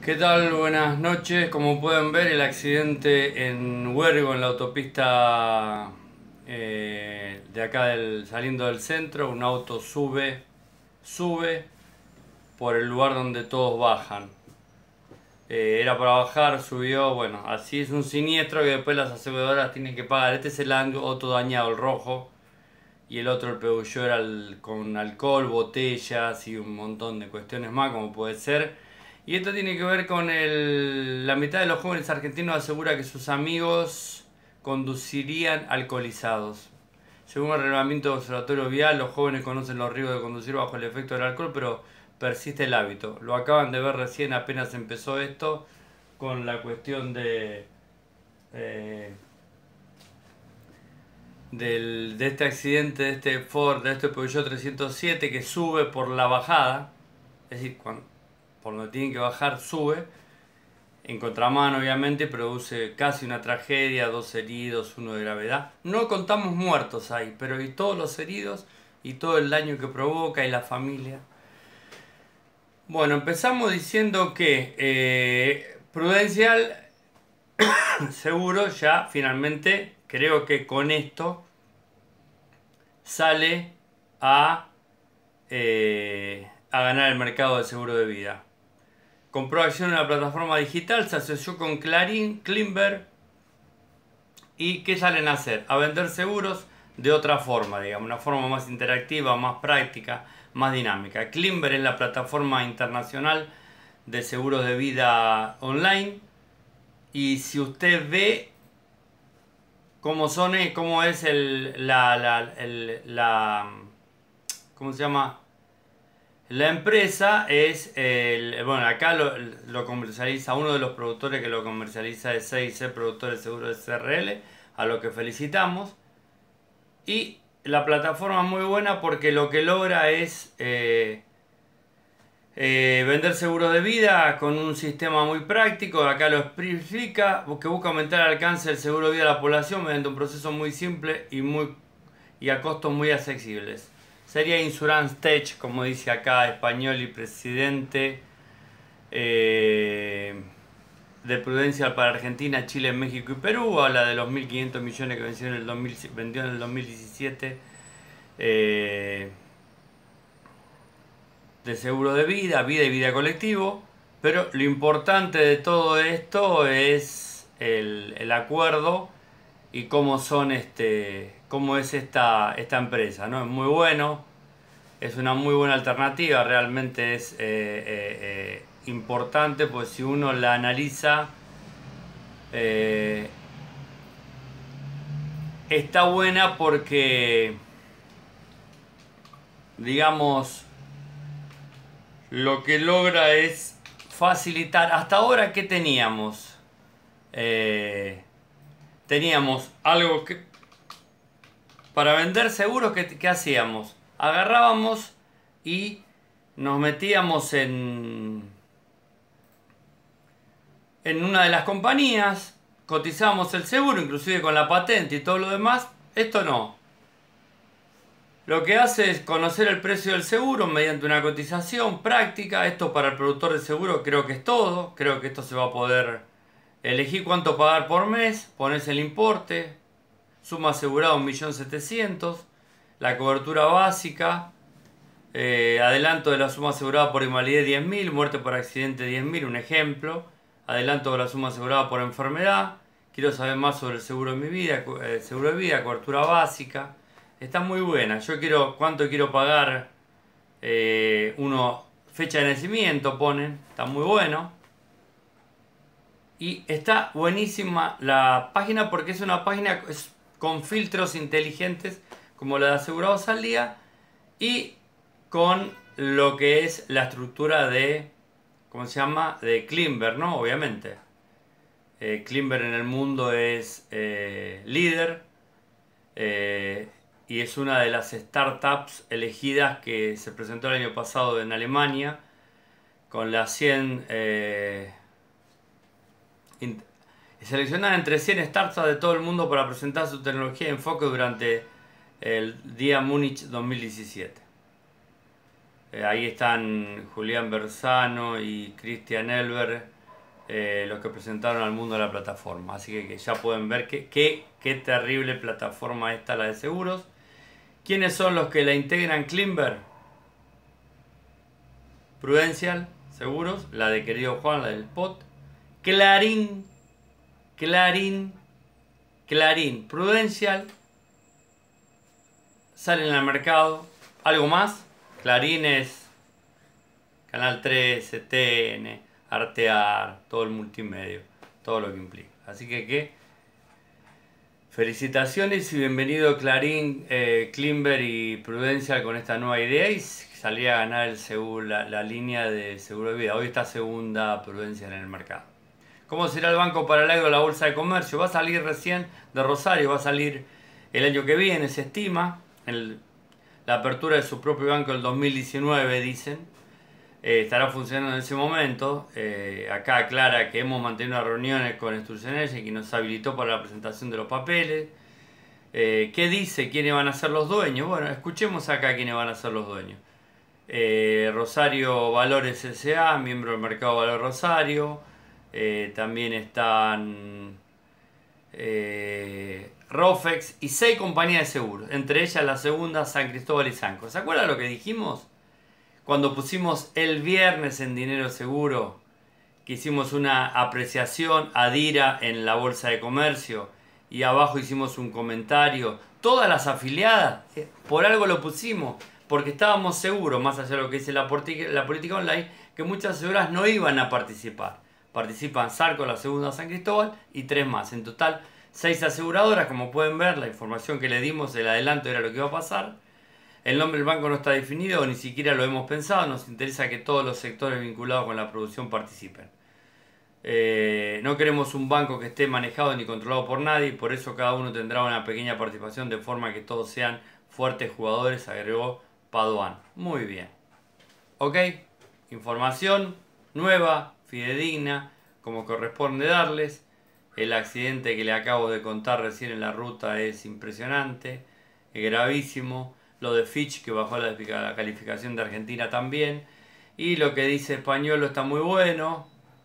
¿Qué tal? Buenas noches. Como pueden ver, el accidente en Huergo, en la autopista de acá saliendo del centro, un auto sube por el lugar donde todos bajan. Era para bajar, subió, bueno, así es un siniestro que después las aseguradoras tienen que pagar. Este es el auto dañado, el rojo, y el otro, el Peugeot, era con alcohol, botellas y un montón de cuestiones más, como puede ser. Y esto tiene que ver con la mitad de los jóvenes argentinos asegura que sus amigos conducirían alcoholizados. Según el reglamento del observatorio vial, los jóvenes conocen los riesgos de conducir bajo el efecto del alcohol, pero persiste el hábito. Lo acaban de ver recién, apenas empezó esto, con la cuestión eh, de este accidente, de este Ford, de este Peugeot 307 que sube por la bajada, es decir, por donde tienen que bajar, sube, en contramano obviamente, produce casi una tragedia, 2 heridos, 1 de gravedad. No contamos muertos ahí, pero y todos los heridos y todo el daño que provoca y la familia. Bueno, empezamos diciendo que Prudencial Seguro ya finalmente, creo que con esto sale a ganar el mercado de seguro de vida. Compró acción en la plataforma digital, se asoció con Clarín, Climber. ¿Y qué salen a hacer? A vender seguros de otra forma, digamos, una forma más interactiva, más práctica, más dinámica. Climber es la plataforma internacional de seguros de vida online. Y si usted ve cómo es ¿cómo se llama? La empresa es, bueno, acá lo comercializa uno de los productores que lo comercializa, es 6C Productores Seguros de CRL, a lo que felicitamos. Y la plataforma es muy buena porque lo que logra es vender seguros de vida con un sistema muy práctico. Acá lo explica, que busca aumentar el alcance del seguro de vida a la población mediante un proceso muy simple y a costos muy accesibles. Sería Insurance Tech, como dice acá, español y presidente de Prudencial para Argentina, Chile, México y Perú. Habla de los 1.500 millones que vendió en el 2017 de seguro de vida y vida colectivo. Pero lo importante de todo esto es el acuerdo y cómo es esta empresa, ¿no? Es muy bueno, es una muy buena alternativa, realmente es importante, pues si uno la analiza, está buena porque, digamos, lo que logra es facilitar. Hasta ahora, ¿qué teníamos? Teníamos algo que para vender seguros, ¿qué hacíamos? Agarrábamos y nos metíamos en una de las compañías, cotizábamos el seguro, inclusive con la patente y todo lo demás. Esto no. Lo que hace es conocer el precio del seguro mediante una cotización práctica. Esto para el productor de seguro creo que es todo. Creo que esto se va a poder elegir cuánto pagar por mes, pones el importe, suma asegurada 1.700.000, la cobertura básica, adelanto de la suma asegurada por invalidez 10.000, muerte por accidente 10.000, un ejemplo, adelanto de la suma asegurada por enfermedad, quiero saber más sobre el seguro de mi vida, seguro de vida, cobertura básica, está muy buena. Yo cuánto quiero pagar, fecha de nacimiento ponen, está muy bueno. Y está buenísima la página porque es una página con filtros inteligentes como la de Asegurados al Día y con lo que es la estructura de, ¿cómo se llama? De Climber, ¿no? Obviamente. Climber en el mundo es líder y es una de las startups elegidas que se presentó el año pasado en Alemania con las 100... seleccionar entre 100 startups de todo el mundo para presentar su tecnología y enfoque durante el Día Múnich 2017. Ahí están Julián Bersano y Christian Elber los que presentaron al mundo de la plataforma. Así que ya pueden ver qué terrible plataforma esta, la de seguros. ¿Quiénes son los que la integran? Climber, Prudential, seguros, la de querido Juan, la del Spot, Clarín, Prudential, salen al mercado. ¿Algo más? Clarín es Canal 13, TN, Artear, todo el multimedio, todo lo que implica. Así que felicitaciones y bienvenido Clarín, Climber y Prudential con esta nueva idea y salir a ganar la línea de seguro de vida. Hoy está segunda Prudential en el mercado. ¿Cómo será el Banco Paralelo de la Bolsa de Comercio? Va a salir recién de Rosario, va a salir el año que viene, se estima, la apertura de su propio banco el 2019, dicen. Estará funcionando en ese momento. Acá aclara que hemos mantenido reuniones con instituciones y que nos habilitó para la presentación de los papeles. ¿Qué dice? ¿Quiénes van a ser los dueños? Bueno, escuchemos acá quiénes van a ser los dueños. Rosario Valores S.A., miembro del Mercado Valor Rosario. También están Rofex y 6 compañías de seguros, entre ellas la segunda San Cristóbal y Sanco. ¿Se acuerdan lo que dijimos? Cuando pusimos el viernes en Dinero Seguro, que hicimos una apreciación adira en la Bolsa de Comercio y abajo hicimos un comentario, todas las afiliadas, por algo lo pusimos, porque estábamos seguros, más allá de lo que dice la política online, que muchas aseguradoras no iban a participar. Participan Sarco, la segunda San Cristóbal y 3 más. En total, 6 aseguradoras, como pueden ver, la información que le dimos, el adelanto era lo que iba a pasar. El nombre del banco no está definido, ni siquiera lo hemos pensado. Nos interesa que todos los sectores vinculados con la producción participen. No queremos un banco que esté manejado ni controlado por nadie, por eso cada uno tendrá una pequeña participación de forma que todos sean fuertes jugadores, agregó Padoan. Muy bien. Ok, información nueva, fidedigna, como corresponde darles. El accidente que le acabo de contar recién en la ruta es impresionante, es gravísimo. Lo de Fitch, que bajó la calificación de Argentina también. Y lo que dice Español está muy bueno.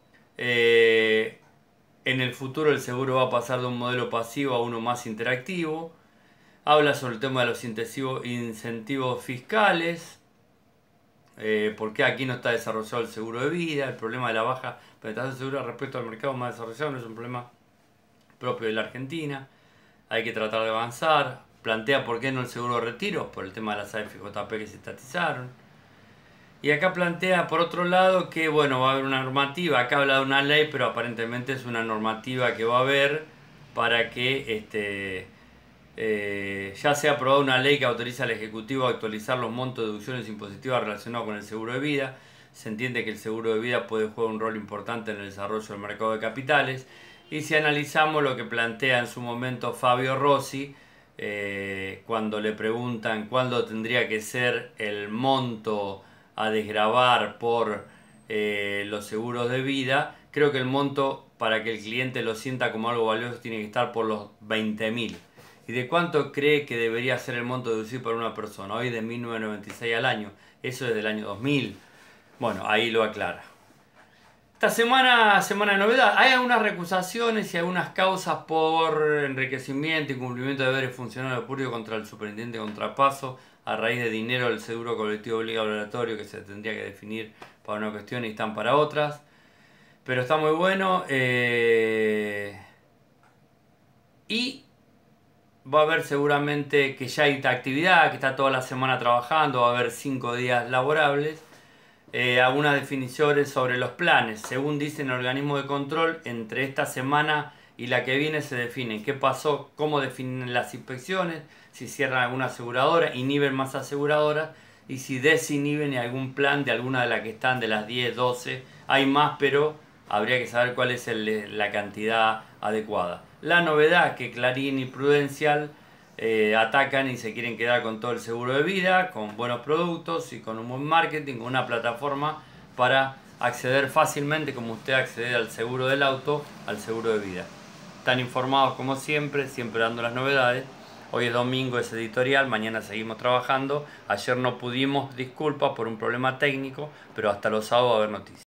En el futuro el seguro va a pasar de un modelo pasivo a uno más interactivo. Habla sobre el tema de los incentivos fiscales. ¿Por qué aquí no está desarrollado el seguro de vida? El problema de la baja penetración de seguro respecto al mercado más desarrollado no es un problema propio de la Argentina. Hay que tratar de avanzar. Plantea por qué no el seguro de retiro, por el tema de las AFJP que se estatizaron. Y acá plantea, por otro lado, que bueno, va a haber una normativa. Acá habla de una ley, pero aparentemente es una normativa que va a haber para que ya se ha aprobado una ley que autoriza al Ejecutivo a actualizar los montos de deducciones impositivas relacionados con el seguro de vida. Se entiende que el seguro de vida puede jugar un rol importante en el desarrollo del mercado de capitales. Y si analizamos lo que plantea en su momento Fabio Rossi, cuando le preguntan cuándo tendría que ser el monto a desgravar por los seguros de vida, creo que el monto para que el cliente lo sienta como algo valioso tiene que estar por los 20.000. ¿Y de cuánto cree que debería ser el monto deducido para una persona? Hoy de 1.996 al año, eso es del año 2000. Bueno, ahí lo aclara. Esta semana de novedad. Hay algunas recusaciones y algunas causas por enriquecimiento y cumplimiento de deberes funcionarios públicos contra el superintendente de contrapaso a raíz de dinero del seguro colectivo obligatorio que se tendría que definir para una cuestión y están para otras. Pero está muy bueno. Y va a haber seguramente que ya hay actividad, que está toda la semana trabajando, va a haber 5 días laborables. Algunas definiciones sobre los planes. Según dicen el organismo de control, entre esta semana y la que viene se define qué pasó, cómo definen las inspecciones, si cierran alguna aseguradora, inhiben más aseguradoras y si desinhiben algún plan de alguna de las que están, de las 10, 12. Hay más, pero habría que saber cuál es la cantidad adecuada. La novedad que Clarín y Prudential atacan y se quieren quedar con todo el seguro de vida, con buenos productos y con un buen marketing, con una plataforma para acceder fácilmente, como usted accede al seguro del auto, al seguro de vida. Están informados como siempre, siempre dando las novedades. Hoy es domingo, es editorial, mañana seguimos trabajando. Ayer no pudimos, disculpas por un problema técnico, pero hasta los sábados va a haber noticias.